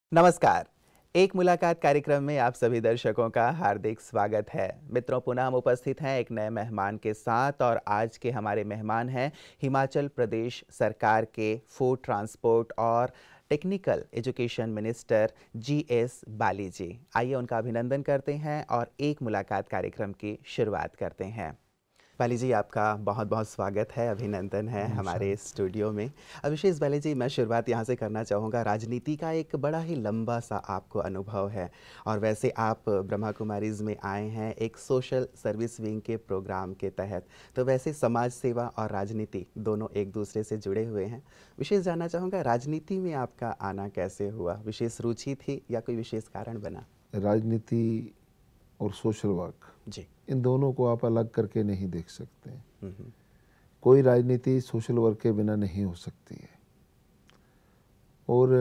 नमस्कार। एक मुलाकात कार्यक्रम में आप सभी दर्शकों का हार्दिक स्वागत है। मित्रों, पुनः हम उपस्थित हैं एक नए मेहमान के साथ और आज के हमारे मेहमान हैं हिमाचल प्रदेश सरकार के फूड ट्रांसपोर्ट और technical education minister GS Bali ji. आइए उनका अभिनंदन करते हैं और एक मुलाकात कार्यक्रम की शुरुआत करते हैं। बाली जी, आपका बहुत बहुत स्वागत है, अभिनंदन है हमारे स्टूडियो में। विशेष बाली जी, मैं शुरुआत यहाँ से करना चाहूँगा। राजनीति का एक बड़ा ही लंबा सा आपको अनुभव है और वैसे आप ब्रह्मा कुमारीज में आए हैं एक सोशल सर्विस विंग के प्रोग्राम के तहत, तो वैसे समाज सेवा और राजनीति दोनों एक दूसरे से जुड़े हुए हैं। विशेष जानना चाहूँगा, राजनीति में आपका आना कैसे हुआ? विशेष रुचि थी या कोई विशेष कारण बना? राजनीति और सोशल वर्क जी, इन दोनों को आप अलग करके नहीं देख सकते। कोई राजनीति सोशल वर्क के बिना नहीं हो सकती है और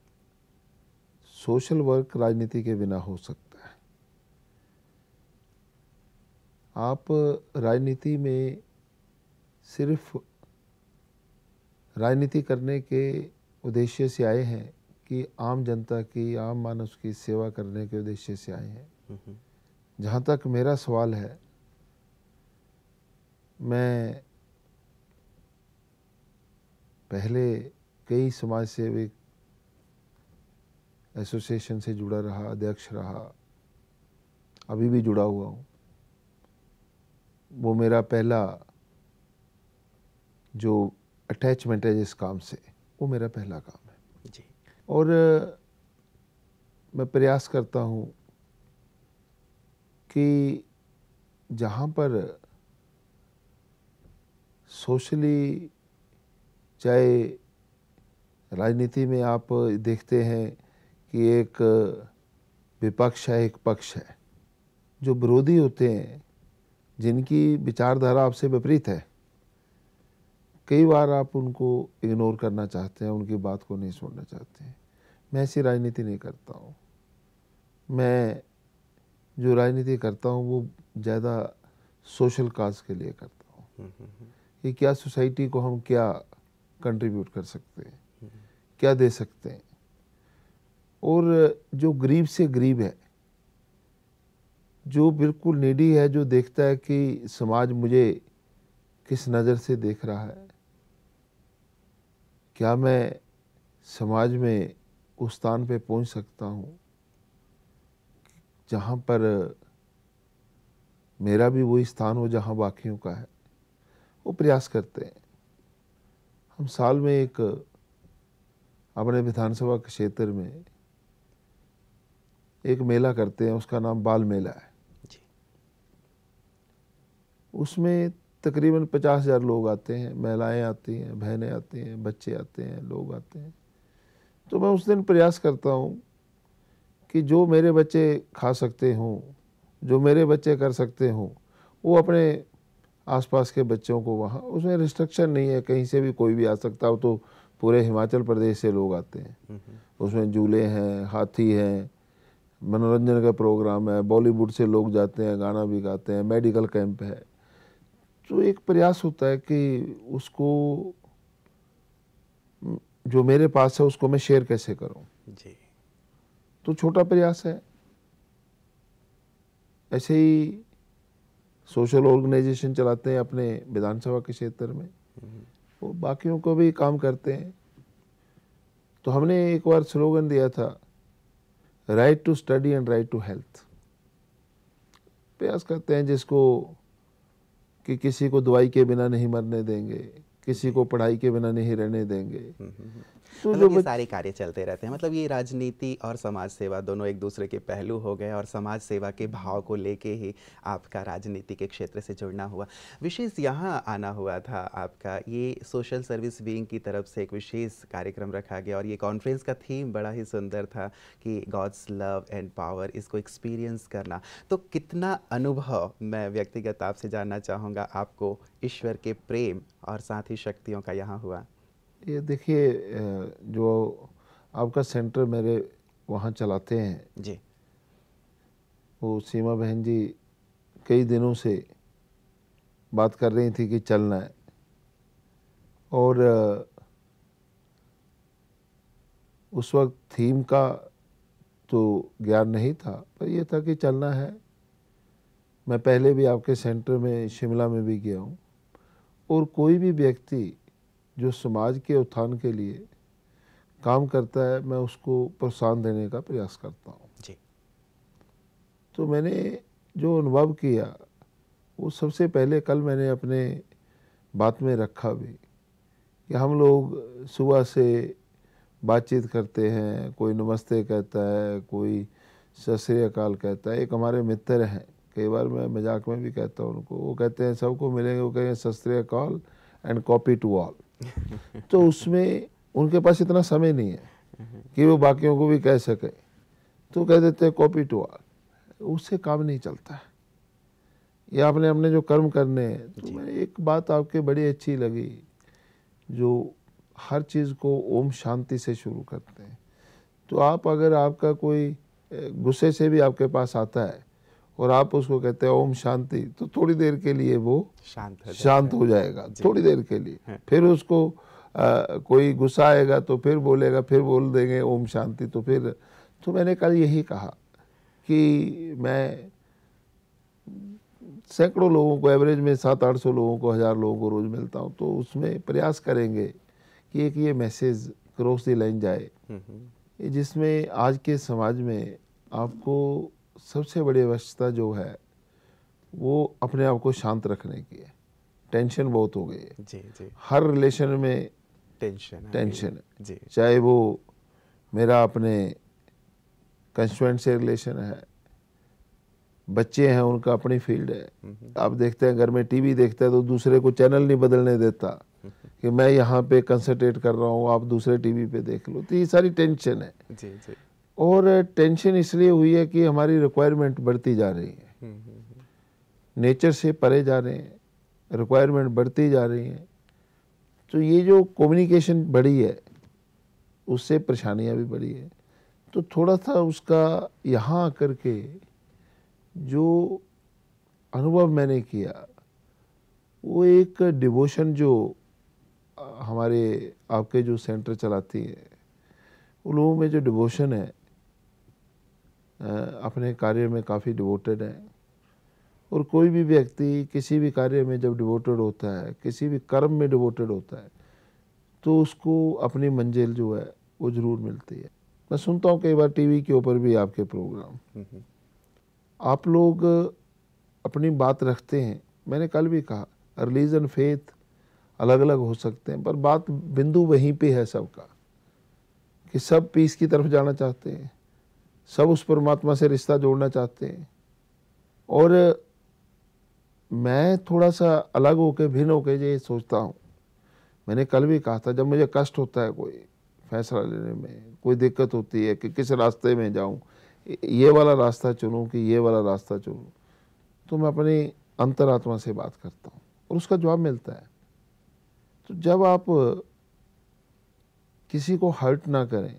सोशल वर्क राजनीति के बिना हो सकता है। आप राजनीति में सिर्फ राजनीति करने के उद्देश्य से आए हैं कि आम जनता की, आम मानस की सेवा करने के उद्देश्य से आए हैं? जहाँ तक मेरा सवाल है, मैं पहले कई समाज सेवी एसोसिएशन से जुड़ा रहा, अध्यक्ष रहा, अभी भी जुड़ा हुआ हूँ। वो मेरा पहला जो अटैचमेंट है जिस काम से, वो मेरा पहला काम है जी। और मैं प्रयास करता हूँ कि जहाँ पर सोशली, चाहे राजनीति में आप देखते हैं कि एक विपक्ष है, एक पक्ष है, जो विरोधी होते हैं, जिनकी विचारधारा आपसे विपरीत है, कई बार आप उनको इग्नोर करना चाहते हैं, उनकी बात को नहीं सुनना चाहते हैं। मैं ऐसी राजनीति नहीं करता हूँ। मैं जो राजनीति करता हूँ वो ज़्यादा सोशल काज के लिए करता हूँ कि क्या सोसाइटी को हम क्या कंट्रीब्यूट कर सकते हैं, क्या दे सकते हैं। और जो गरीब से गरीब है, जो बिल्कुल नीडी है, जो देखता है कि समाज मुझे किस नज़र से देख रहा है, क्या मैं समाज में उस स्थान पे पहुंच सकता हूं जहां पर मेरा भी वही स्थान हो जहां बाकियों का है, वो प्रयास करते हैं। हम साल में एक अपने विधानसभा क्षेत्र में एक मेला करते हैं, उसका नाम बाल मेला है जी। उसमें तकरीबन 50,000 लोग आते हैं, महिलाएं आती हैं, बहनें आती हैं, बच्चे आते हैं, लोग आते हैं। तो मैं उस दिन प्रयास करता हूँ कि जो मेरे बच्चे खा सकते हों, जो मेरे बच्चे कर सकते हों, वो अपने आसपास के बच्चों को वहाँ, उसमें रिस्ट्रिक्शन नहीं है, कहीं से भी कोई भी आ सकता हो। तो पूरे हिमाचल प्रदेश से लोग आते हैं। उसमें झूले हैं, हाथी हैं, मनोरंजन का प्रोग्राम है, बॉलीवुड से लोग जाते हैं, गाना भी गाते हैं, मेडिकल कैंप है। तो एक प्रयास होता है कि उसको, जो मेरे पास है, उसको मैं शेयर कैसे करूं। जी। तो छोटा प्रयास है। ऐसे ही सोशल ऑर्गेनाइजेशन चलाते हैं अपने विधानसभा के क्षेत्र में, वो बाकियों को भी काम करते हैं। तो हमने एक बार स्लोगन दिया था, right to study and right to health. प्रयास करते हैं जिसको कि किसी को दवाई के बिना नहीं मरने देंगे, किसी को पढ़ाई के बिना नहीं रहने देंगे। तो मतलब ये सारे कार्य चलते रहते हैं। मतलब ये राजनीति और समाज सेवा दोनों एक दूसरे के पहलू हो गए और समाज सेवा के भाव को लेके ही आपका राजनीति के क्षेत्र से जुड़ना हुआ। विशेष यहाँ आना हुआ था आपका, ये सोशल सर्विस विंग की तरफ से एक विशेष कार्यक्रम रखा गया और ये कॉन्फ्रेंस का थीम बड़ा ही सुंदर था कि गॉड्स लव एंड पावर, इसको एक्सपीरियंस करना। तो कितना अनुभव, मैं व्यक्तिगत आपसे जानना चाहूँगा, आपको ईश्वर के प्रेम और साथ ही शक्तियों का यहाँ हुआ? ये देखिए, जो आपका सेंटर मेरे वहाँ चलाते हैं जी। वो सीमा बहन जी कई दिनों से बात कर रही थी कि चलना है, और उस वक्त थीम का तो ज्ञान नहीं था, पर ये था कि चलना है। मैं पहले भी आपके सेंटर में शिमला में भी गया हूँ, और कोई भी व्यक्ति जो समाज के उत्थान के लिए काम करता है, मैं उसको प्रोत्साहन देने का प्रयास करता हूँ जी। तो मैंने जो अनुभव किया वो सबसे पहले कल मैंने अपने बात में रखा भी, कि हम लोग सुबह से बातचीत करते हैं, कोई नमस्ते कहता है, कोई सत श्री अकाल कहता है। एक हमारे मित्र हैं, कई बार मैं मजाक में भी कहता हूँ उनको, वो कहते हैं सबको मिलेंगे, वो कहेंगे सत श्री अकाल एंड कॉपी टू ऑल। तो उसमें उनके पास इतना समय नहीं है कि वो बाकियों को भी कह सके, तो कह देते हैं कॉपी टू ऑल। उससे काम नहीं चलता है। ये आपने अपने जो कर्म करने हैं, तो मैं एक बात आपके बड़ी अच्छी लगी, जो हर चीज़ को ओम शांति से शुरू करते हैं। तो आप अगर आपका कोई गुस्से से भी आपके पास आता है और आप उसको कहते हैं ओम शांति, तो थोड़ी देर के लिए वो शांत हो जाएगा, थोड़ी देर के लिए। फिर उसको कोई गुस्सा आएगा तो फिर बोलेगा, फिर बोल देंगे ओम शांति, तो फिर तो मैंने कल यही कहा कि मैं सैकड़ों लोगों को, एवरेज में 700-800 लोगों को, 1000 लोगों को रोज़ मिलता हूँ, तो उसमें प्रयास करेंगे कि एक ये मैसेज क्रॉस द लाइन जाए, जिसमें आज के समाज में आपको सबसे बड़ी आवश्यकता जो है वो अपने आप को शांत रखने की है। टेंशन बहुत हो गई है जी। हर रिलेशन में, टेंशन है। चाहे वो मेरा अपने कंस्टिट्यूएंट से रिलेशन है, बच्चे हैं उनका अपनी फील्ड है। आप देखते हैं घर में टीवी देखता है तो दूसरे को चैनल नहीं बदलने देता कि मैं यहाँ पे कंसंट्रेट कर रहा हूँ, आप दूसरे टीवी पे देख लो। तो ये सारी टेंशन है। जी। और टेंशन इसलिए हुई है कि हमारी रिक्वायरमेंट बढ़ती जा रही है, नेचर से परे जा रहे हैं, रिक्वायरमेंट बढ़ती जा रही है। तो ये जो कम्युनिकेशन बढ़ी है उससे परेशानियाँ भी बढ़ी है। तो थोड़ा सा उसका यहाँ आकर के जो अनुभव मैंने किया, वो एक डिवोशन जो हमारे आपके जो सेंटर चलाती है, उन लोगों में जो डिवोशन है, अपने कार्य में काफ़ी डिवोटेड है। और कोई भी व्यक्ति किसी भी कार्य में जब डिवोटेड होता है, किसी भी कर्म में डिवोटेड होता है, तो उसको अपनी मंजिल जो है वो ज़रूर मिलती है। मैं सुनता हूँ कई बार टीवी के ऊपर भी आपके प्रोग्राम, आप लोग अपनी बात रखते हैं। मैंने कल भी कहा रिलीजन, फेथ अलग अलग हो सकते हैं, पर बात बिंदु वहीं पे है सबका, कि सब पीस की तरफ जाना चाहते हैं, सब उस परमात्मा से रिश्ता जोड़ना चाहते हैं। और मैं थोड़ा सा अलग होके, भिन्न होके ये सोचता हूँ। मैंने कल भी कहा था, जब मुझे कष्ट होता है कोई फैसला लेने में, कोई दिक्कत होती है कि किस रास्ते में जाऊँ, ये वाला रास्ता चुनूँ कि ये वाला रास्ता चुनूँ, तो मैं अपनी अंतरात्मा से बात करता हूँ और उसका जवाब मिलता है। तो जब आप किसी को हर्ट ना करें,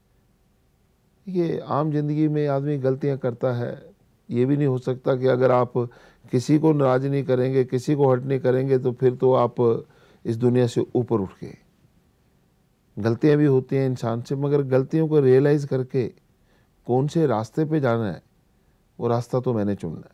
ये आम जिंदगी में आदमी गलतियाँ करता है, ये भी नहीं हो सकता कि अगर आप किसी को नाराज नहीं करेंगे, किसी को हर्ट नहीं करेंगे, तो फिर तो आप इस दुनिया से ऊपर उठ गए। गलतियाँ भी होती हैं इंसान से, मगर गलतियों को रियलाइज करके कौन से रास्ते पे जाना है, वो रास्ता तो मैंने चुनना है।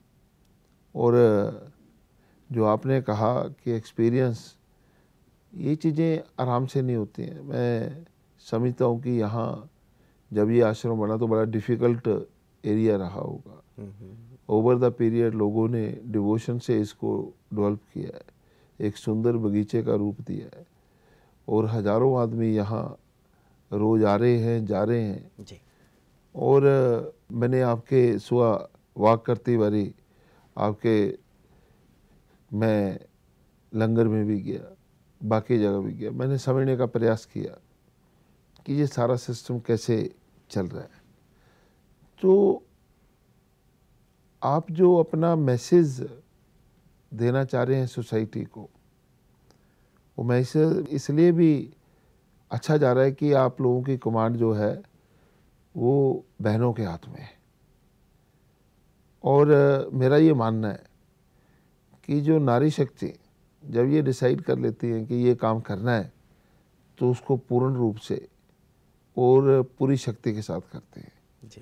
और जो आपने कहा कि एक्सपीरियंस, ये चीज़ें आराम से नहीं होती हैं। मैं समझता हूँ कि यहाँ जब ये आश्रम बना तो बड़ा डिफ़िकल्ट एरिया रहा होगा। ओवर द पीरियड लोगों ने डिवोशन से इसको डेवलप किया है, एक सुंदर बगीचे का रूप दिया है, और हज़ारों आदमी यहाँ रोज़ आ रहे हैं, जा रहे हैं जी। और मैंने आपके सुबह वॉक करती बारी आपके, मैं लंगर में भी गया, बाकी जगह भी गया, मैंने समझने का प्रयास किया कि ये सारा सिस्टम कैसे चल रहा है। तो आप जो अपना मैसेज देना चाह रहे हैं सोसाइटी को, वो मैसेज इसलिए भी अच्छा जा रहा है कि आप लोगों की कमांड जो है वो बहनों के हाथ में है। और मेरा ये मानना है कि जो नारी शक्ति जब ये डिसाइड कर लेती है कि ये काम करना है, तो उसको पूर्ण रूप से और पूरी शक्ति के साथ करते हैं।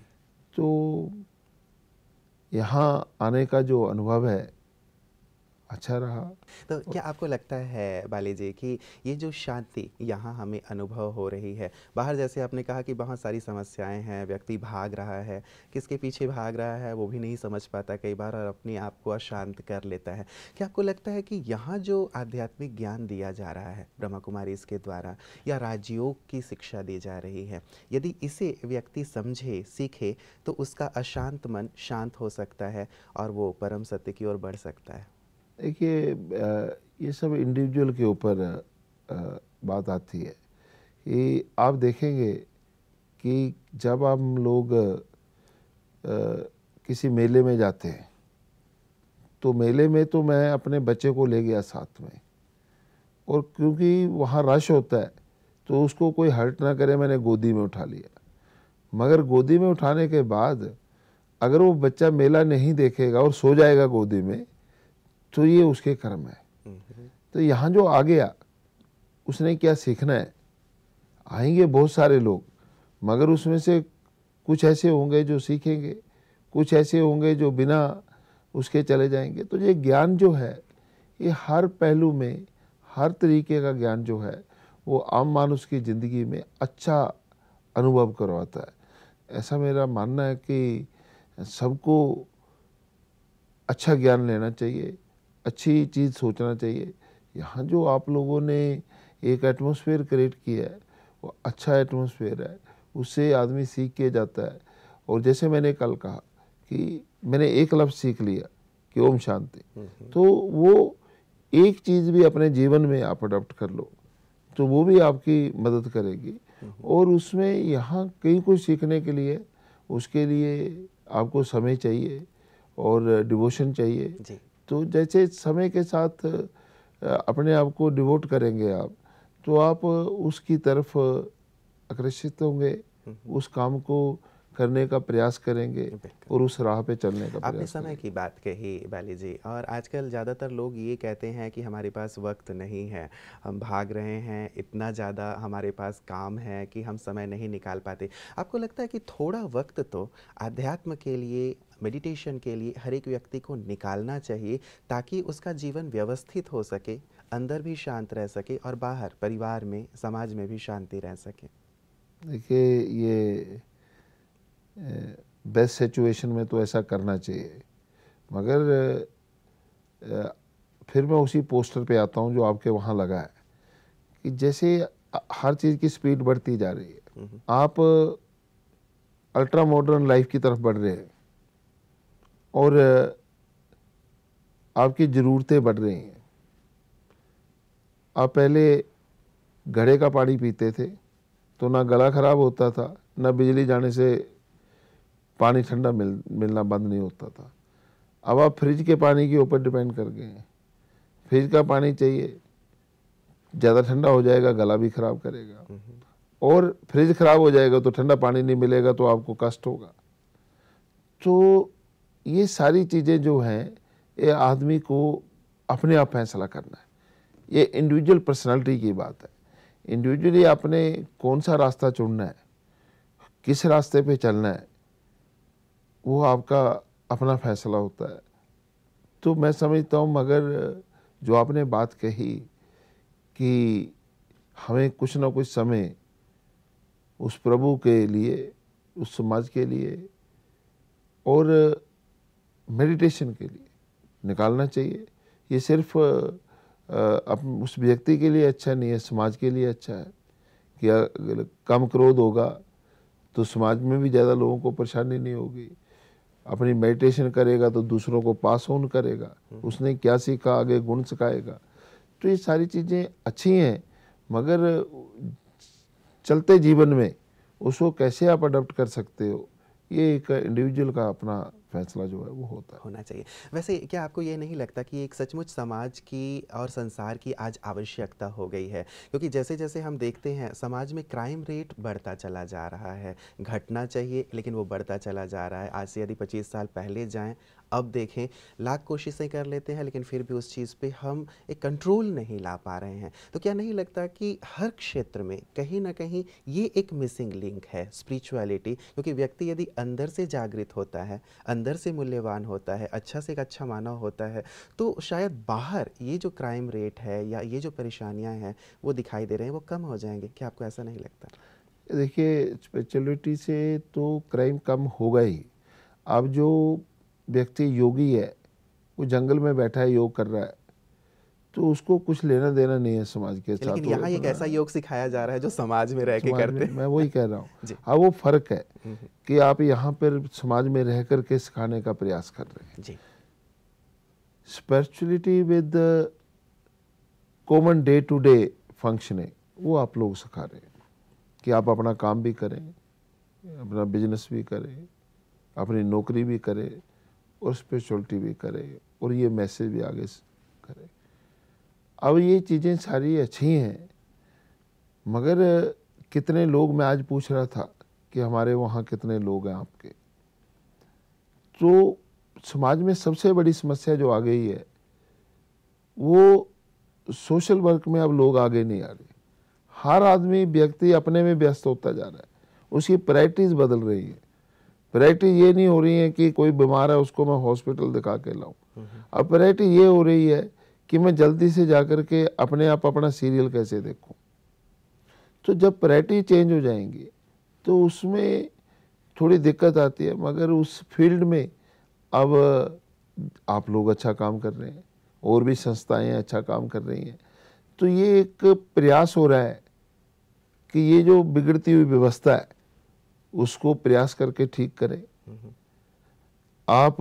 तो यहाँ आने का जो अनुभव है अच्छा रहा। तो क्या आपको लगता है बाली जी कि ये जो शांति यहाँ हमें अनुभव हो रही है, बाहर जैसे आपने कहा कि बहुत सारी समस्याएं हैं, व्यक्ति भाग रहा है, किसके पीछे भाग रहा है वो भी नहीं समझ पाता कई बार और अपने आप को अशांत कर लेता है, क्या आपको लगता है कि यहाँ जो आध्यात्मिक ज्ञान दिया जा रहा है ब्रह्मा कुमारी इसके द्वारा या राजयोग की शिक्षा दी जा रही है, यदि इसे व्यक्ति समझे सीखे तो उसका अशांत मन शांत हो सकता है और वो परम सत्य की ओर बढ़ सकता है? देखिए, ये सब इंडिविजुअल के ऊपर बात आती है कि आप देखेंगे कि जब हम लोग किसी मेले में जाते हैं तो मेले में तो मैं अपने बच्चे को ले गया साथ में, और क्योंकि वहाँ रश होता है तो उसको कोई हर्ट ना करे मैंने गोदी में उठा लिया। मगर गोदी में उठाने के बाद अगर वो बच्चा मेला नहीं देखेगा और सो जाएगा गोदी में तो ये उसके कर्म है। तो यहाँ जो आ गया उसने क्या सीखना है? आएंगे बहुत सारे लोग, मगर उसमें से कुछ ऐसे होंगे जो सीखेंगे, कुछ ऐसे होंगे जो बिना उसके चले जाएंगे। तो ये ज्ञान जो है ये हर पहलू में, हर तरीके का ज्ञान जो है वो आम मानुष की ज़िंदगी में अच्छा अनुभव करवाता है। ऐसा मेरा मानना है कि सबको अच्छा ज्ञान लेना चाहिए, अच्छी चीज़ सोचना चाहिए। यहाँ जो आप लोगों ने एक एटमॉस्फेयर क्रिएट किया है वो अच्छा एटमॉस्फेयर है, उससे आदमी सीख के जाता है। और जैसे मैंने कल कहा कि मैंने एक लफ्ज़ सीख लिया कि ओम शांति, तो वो एक चीज़ भी अपने जीवन में आप अडॉप्ट कर लो तो वो भी आपकी मदद करेगी। और उसमें यहाँ कहीं कुछ सीखने के लिए, उसके लिए आपको समय चाहिए और डिवोशन चाहिए जी। तो जैसे समय के साथ अपने आप को डिवोट करेंगे आप, तो आप उसकी तरफ आकर्षित होंगे, उस काम को करने का प्रयास करेंगे और उस राह पे चलने का प्रयास आपने समय की बात कही बाली जी, और आजकल ज़्यादातर लोग ये कहते हैं कि हमारे पास वक्त नहीं है, हम भाग रहे हैं, इतना ज़्यादा हमारे पास काम है कि हम समय नहीं निकाल पाते। आपको लगता है कि थोड़ा वक्त तो आध्यात्म के लिए, मेडिटेशन के लिए हर एक व्यक्ति को निकालना चाहिए ताकि उसका जीवन व्यवस्थित हो सके, अंदर भी शांत रह सके और बाहर परिवार में, समाज में भी शांति रह सके? देखिए, ये बेस्ट सिचुएशन में तो ऐसा करना चाहिए, मगर फिर मैं उसी पोस्टर पे आता हूँ जो आपके वहाँ लगा है कि जैसे हर चीज़ की स्पीड बढ़ती जा रही है, आप अल्ट्रा मॉडर्न लाइफ की तरफ बढ़ रहे हैं और आपकी ज़रूरतें बढ़ रही हैं। आप पहले घड़े का पानी पीते थे तो ना गला ख़राब होता था, ना बिजली जाने से पानी ठंडा मिलना बंद नहीं होता था। अब आप फ्रिज के पानी के ऊपर डिपेंड कर गए हैं। फ्रिज का पानी चाहिए, ज़्यादा ठंडा हो जाएगा गला भी ख़राब करेगा, और फ्रिज ख़राब हो जाएगा तो ठंडा पानी नहीं मिलेगा तो आपको कष्ट होगा। तो ये सारी चीज़ें जो हैं ये आदमी को अपने आप फैसला करना है। ये इंडिविजुअल पर्सनालिटी की बात है। इंडिविजुअली आपने कौन सा रास्ता चुनना है, किस रास्ते पे चलना है, वो आपका अपना फैसला होता है। तो मैं समझता हूँ, मगर जो आपने बात कही कि हमें कुछ ना कुछ समय उस प्रभु के लिए, उस समाज के लिए और मेडिटेशन के लिए निकालना चाहिए। ये सिर्फ उस व्यक्ति के लिए अच्छा नहीं है, समाज के लिए अच्छा है कि अगर कम क्रोध होगा तो समाज में भी ज़्यादा लोगों को परेशानी नहीं होगी। अपनी मेडिटेशन करेगा तो दूसरों को पास ऑन करेगा, उसने क्या सीखा आगे गुण सिखाएगा। तो ये सारी चीज़ें अच्छी हैं, मगर चलते जीवन में उसको कैसे आप अडॉप्ट कर सकते हो, ये एक इंडिविजुअल का अपना फैसला जो है वो होता है, होना चाहिए। वैसे क्या आपको ये नहीं लगता कि एक सचमुच समाज की और संसार की आज आवश्यकता हो गई है? क्योंकि जैसे जैसे हम देखते हैं समाज में क्राइम रेट बढ़ता चला जा रहा है, घटना चाहिए लेकिन वो बढ़ता चला जा रहा है। आज से यदि 25 साल पहले जाएं, अब देखें, लाख कोशिशें कर लेते हैं लेकिन फिर भी उस चीज़ पे हम एक कंट्रोल नहीं ला पा रहे हैं। तो क्या नहीं लगता कि हर क्षेत्र में कहीं ना कहीं ये एक मिसिंग लिंक है स्पिरिचुअलिटी? क्योंकि व्यक्ति यदि अंदर से जागृत होता है, अंदर से मूल्यवान होता है, अच्छा से एक अच्छा मानव होता है, तो शायद बाहर ये जो क्राइम रेट है या ये जो परेशानियां हैं वो दिखाई दे रहे हैं, वो कम हो जाएंगे। क्या आपको ऐसा नहीं लगता? देखिए स्पिरिचुअलिटी से तो क्राइम कम होगा ही। अब जो व्यक्ति योगी है, वो जंगल में बैठा है, योग कर रहा है, तो उसको कुछ लेना देना नहीं है समाज के साथ। लेकिन यहाँ एक ऐसा योग सिखाया जा रहा है जो समाज में रह के करते हैं। मैं वही कह रहा हूँ। जी। हाँ, वो फर्क है कि आप यहाँ पर समाज में रह करके सिखाने का प्रयास कर रहे हैं। जी। Spirituality with common day to day functioning, वो आप लोग सिखा रहे हैं कि आप अपना काम भी करें, अपना बिजनेस भी करें, अपनी नौकरी भी करें और स्पिरिचुअलिटी भी करें और ये मैसेज भी आगे करें। अब ये चीज़ें सारी अच्छी हैं, मगर कितने लोग, मैं आज पूछ रहा था कि हमारे वहाँ कितने लोग हैं आपके, तो समाज में सबसे बड़ी समस्या जो आ गई है वो सोशल वर्क में अब लोग आगे नहीं आ रहे। हर आदमी व्यक्ति अपने में व्यस्त होता जा रहा है, उसकी प्रायोरिटीज बदल रही है। प्रायोरिटी ये नहीं हो रही है कि कोई बीमार है उसको मैं हॉस्पिटल दिखा के लाऊं, अब प्रायोरिटी ये हो रही है कि मैं जल्दी से जाकर के अपने आप अपना सीरियल कैसे देखूं। तो जब प्रायोरिटी चेंज हो जाएंगी तो उसमें थोड़ी दिक्कत आती है, मगर उस फील्ड में अब आप लोग अच्छा काम कर रहे हैं और भी संस्थाएं अच्छा काम कर रही हैं। तो ये एक प्रयास हो रहा है कि ये जो बिगड़ती हुई व्यवस्था है उसको प्रयास करके ठीक करें। आप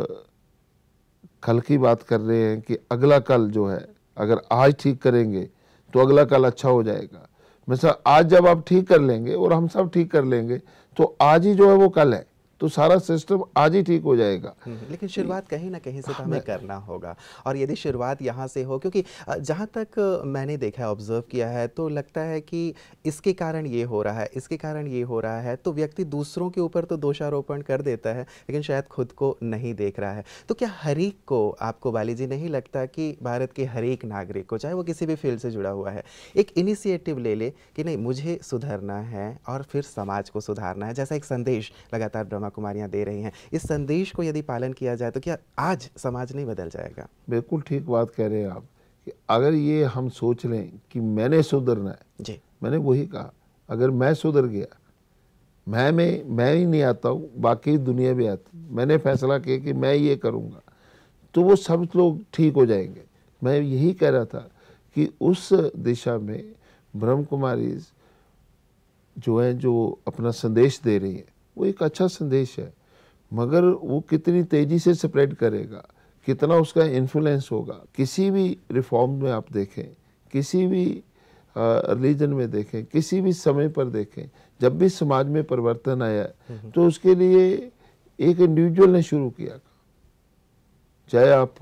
कल की बात कर रहे हैं कि अगला कल जो है, अगर आज ठीक करेंगे तो अगला कल अच्छा हो जाएगा। मतलब आज जब आप ठीक कर लेंगे और हम सब ठीक कर लेंगे तो आज ही जो है वो कल है, तो सारा सिस्टम आज ही ठीक हो जाएगा। लेकिन शुरुआत कहीं ना कहीं से तो हमें करना होगा, और यदि शुरुआत यहाँ से हो, क्योंकि जहाँ तक मैंने देखा है, ऑब्जर्व किया है, तो लगता है कि इसके कारण ये हो रहा है, इसके कारण ये हो रहा है, तो व्यक्ति दूसरों के ऊपर तो दोषारोपण कर देता है लेकिन शायद खुद को नहीं देख रहा है। तो क्या हर एक को, आपको बाली जी नहीं लगता कि भारत के हर एक नागरिक को, चाहे वो किसी भी फील्ड से जुड़ा हुआ है, एक इनिशिएटिव ले ले कि नहीं मुझे सुधरना है और फिर समाज को सुधारना है? जैसा एक संदेश लगातार ब्रह्मा कुमारियाँ दे रही हैं, इस संदेश को यदि पालन किया जाए तो क्या आज समाज नहीं बदल जाएगा? बिल्कुल ठीक बात कह रहे हैं आप कि अगर ये हम सोच लें कि मैंने सुधरना है, जी, मैंने वही कहा, अगर मैं सुधर गया, मैं ही नहीं आता हूँ, बाकी दुनिया भी आती, मैंने फैसला किया कि मैं ये करूँगा, तो वो सब लोग ठीक हो जाएंगे। मैं यही कह रहा था कि उस दिशा में ब्रह्म कुमारीज जो है, जो अपना संदेश दे रही है, वो एक अच्छा संदेश है, मगर वो कितनी तेजी से स्प्रेड करेगा, कितना उसका इन्फ्लुएंस होगा। किसी भी रिफॉर्म में आप देखें, किसी भी रिलीजन में देखें, किसी भी समय पर देखें, जब भी समाज में परिवर्तन आया तो उसके लिए एक इंडिविजुअल ने शुरू किया। चाहे आप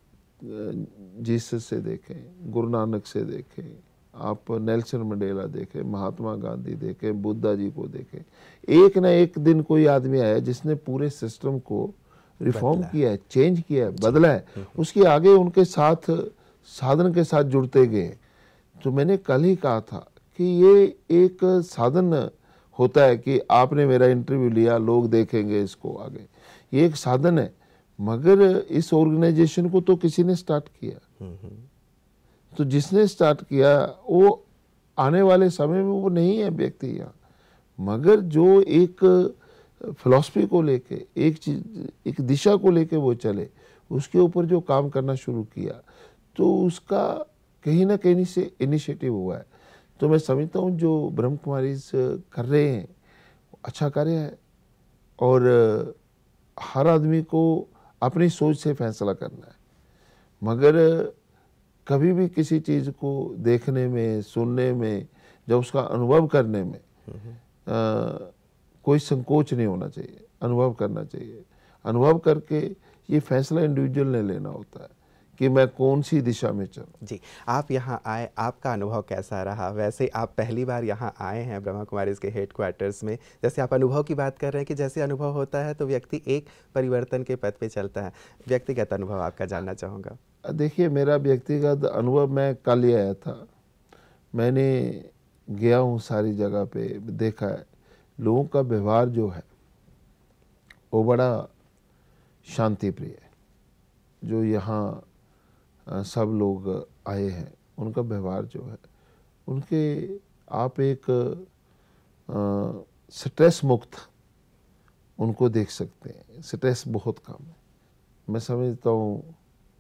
जीसस से देखें, गुरु नानक से देखें, आप नेल्सन मंडेला देखें, महात्मा गांधी देखें, बुद्धा जी को देखें, एक ना एक दिन कोई आदमी आया जिसने पूरे सिस्टम को रिफॉर्म किया है, चेंज किया है, बदला है। उसके आगे उनके साथ साधन के साथ जुड़ते गए। तो मैंने कल ही कहा था कि ये एक साधन होता है कि आपने मेरा इंटरव्यू लिया, लोग देखेंगे इसको आगे, ये एक साधन है, मगर इस ऑर्गेनाइजेशन को तो किसी ने स्टार्ट किया। तो जिसने स्टार्ट किया वो आने वाले समय में वो नहीं है व्यक्ति यहाँ, मगर जो एक फिलॉसफी को लेके, एक चीज, एक दिशा को लेके वो चले, उसके ऊपर जो काम करना शुरू किया, तो उसका कहीं ना कहीं से इनिशिएटिव हुआ है। तो मैं समझता हूँ जो ब्रह्म कुमारीज कर रहे हैं अच्छा कार्य है, और हर आदमी को अपनी सोच से फैसला करना है, मगर कभी भी किसी चीज़ को देखने में, सुनने में, जब उसका अनुभव करने में कोई संकोच नहीं होना चाहिए, अनुभव करना चाहिए। अनुभव करके ये फैसला इंडिविजुअल ने लेना होता है कि मैं कौन सी दिशा में चलूं। जी, आप यहाँ आए, आपका अनुभव कैसा रहा? वैसे आप पहली बार यहाँ आए हैं ब्रह्मा कुमारीज़ के हेडक्वार्टर्स में। जैसे आप अनुभव की बात कर रहे हैं कि जैसे अनुभव होता है तो व्यक्ति एक परिवर्तन के पथ पे चलता है। व्यक्तिगत अनुभव आपका जानना चाहूँगा। देखिए, मेरा व्यक्तिगत अनुभव, मैं कल ही आया था, मैंने गया हूँ सारी जगह पे, देखा है लोगों का व्यवहार जो है वो बड़ा शांति प्रिय है। जो यहाँ सब लोग आए हैं उनका व्यवहार जो है, उनके आप एक स्ट्रेस मुक्त उनको देख सकते हैं। स्ट्रेस बहुत कम है। मैं समझता हूँ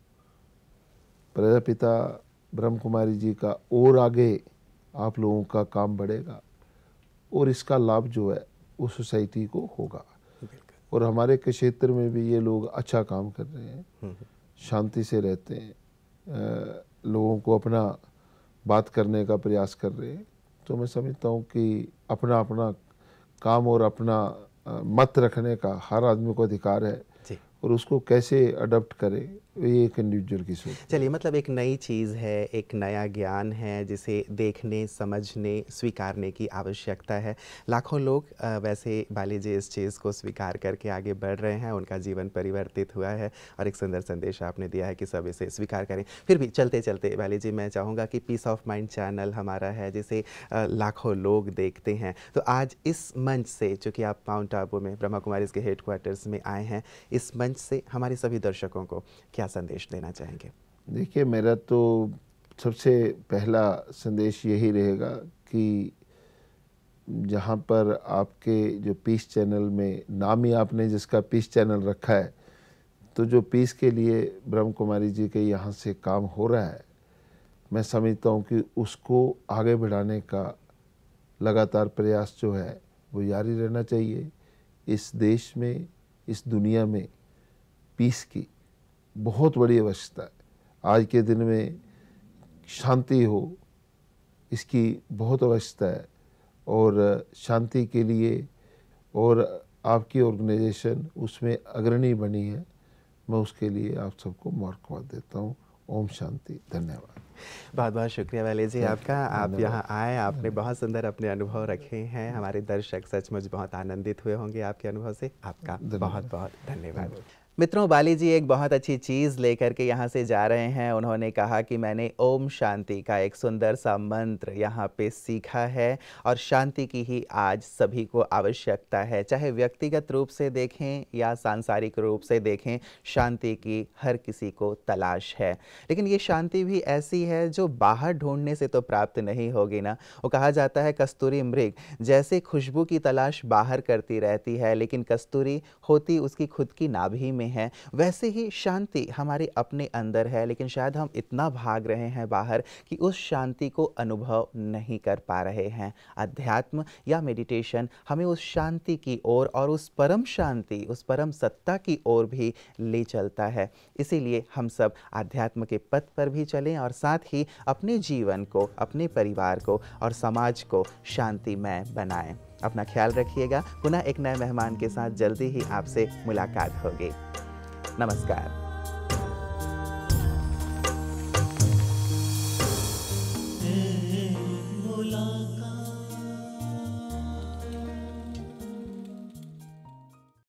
प्रजापिता ब्रह्म कुमारी जी का और आगे आप लोगों का काम बढ़ेगा और इसका लाभ जो है वो सोसाइटी को होगा। और हमारे क्षेत्र में भी ये लोग अच्छा काम कर रहे हैं, शांति से रहते हैं, लोगों को अपना बात करने का प्रयास कर रहे हैं। तो मैं समझता हूँ कि अपना अपना काम और अपना मत रखने का हर आदमी को अधिकार है और उसको कैसे अडॉप्ट करे ये एक इंडिविजुअल की सोच। चलिए, मतलब एक नई चीज़ है, एक नया ज्ञान है जिसे देखने, समझने, स्वीकारने की आवश्यकता है। लाखों लोग वैसे बाली जी इस चीज़ को स्वीकार करके आगे बढ़ रहे हैं, उनका जीवन परिवर्तित हुआ है और एक सुंदर संदेश आपने दिया है कि सब इसे स्वीकार करें। फिर भी चलते चलते बाली जी, मैं चाहूँगा कि पीस ऑफ माइंड चैनल हमारा है जिसे लाखों लोग देखते हैं। तो आज इस मंच से, चूँकि आप माउंट आबू में ब्रह्मा कुमारीज़ के हेडक्वार्टर्स में आए हैं, इस मंच से हमारे सभी दर्शकों को क्या संदेश देना चाहेंगे? देखिए, मेरा तो सबसे पहला संदेश यही रहेगा कि जहाँ पर आपके जो पीस चैनल में नाम ही आपने जिसका पीस चैनल रखा है, तो जो पीस के लिए ब्रह्म कुमारी जी के यहाँ से काम हो रहा है, मैं समझता हूँ कि उसको आगे बढ़ाने का लगातार प्रयास जो है वो जारी रहना चाहिए। इस देश में, इस दुनिया में पीस की बहुत बड़ी आवश्यकता है। आज के दिन में शांति हो, इसकी बहुत आवश्यकता है और शांति के लिए और आपकी ऑर्गेनाइजेशन उसमें अग्रणी बनी है। मैं उसके लिए आप सबको मुबारकबाद देता हूँ। ओम शांति। धन्यवाद। बहुत बहुत शुक्रिया वाले जी आपका। आप यहाँ आए, आपने बहुत सुंदर अपने अनुभव रखे हैं। हमारे दर्शक सचमुच बहुत आनंदित हुए होंगे आपके अनुभव से। आपका बहुत बहुत धन्यवाद। मित्रों, बाली जी एक बहुत अच्छी चीज़ लेकर के यहाँ से जा रहे हैं। उन्होंने कहा कि मैंने ओम शांति का एक सुंदर सा मंत्र यहाँ पे सीखा है और शांति की ही आज सभी को आवश्यकता है। चाहे व्यक्तिगत रूप से देखें या सांसारिक रूप से देखें, शांति की हर किसी को तलाश है। लेकिन ये शांति भी ऐसी है जो बाहर ढूंढने से तो प्राप्त नहीं होगी ना। वो कहा जाता है कस्तूरी मृग जैसे खुशबू की तलाश बाहर करती रहती है, लेकिन कस्तूरी होती उसकी खुद की नाभि में है। वैसे ही शांति हमारे अपने अंदर है, लेकिन शायद हम इतना भाग रहे हैं बाहर कि उस शांति को अनुभव नहीं कर पा रहे हैं। अध्यात्म या मेडिटेशन हमें उस शांति की ओर और उस परम शांति, उस परम सत्ता की ओर भी ले चलता है। इसीलिए हम सब अध्यात्म के पथ पर भी चलें और साथ ही अपने जीवन को, अपने परिवार को और समाज को शांतिमय बनाएं। अपना ख्याल रखिएगा। पुनः एक नए मेहमान के साथ जल्दी ही आपसे मुलाकात होगी। नमस्कार।